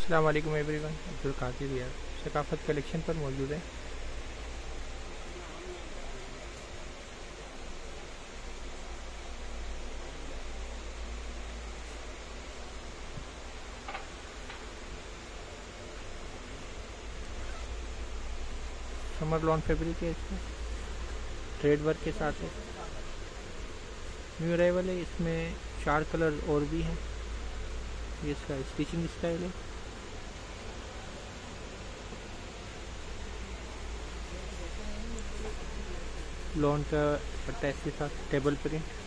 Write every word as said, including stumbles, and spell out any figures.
अस्सलाम वालेकुम एवरीवन, अब्दुल कादिर यार सकाफत कलेक्शन पर मौजूद है। समर लॉन फैब्रिक है, इसमें थ्रेड वर्क के साथ है। न्यू अराइवल है, इसमें चार कलर और भी हैं। ये इसका स्टिचिंग स्टाइल है। लॉन का अटैच के साथ टेबल प्रिंट।